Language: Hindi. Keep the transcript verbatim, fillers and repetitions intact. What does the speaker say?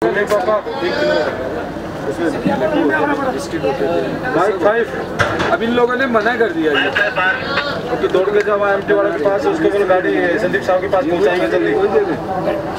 फाइव अब इन लोगों ने मना कर दिया है क्योंकि दौड़ के जब एम टी वाले के पास उसको बोलो गाड़ी संदीप साहब के पास पहुंचाएंगे जल्दी।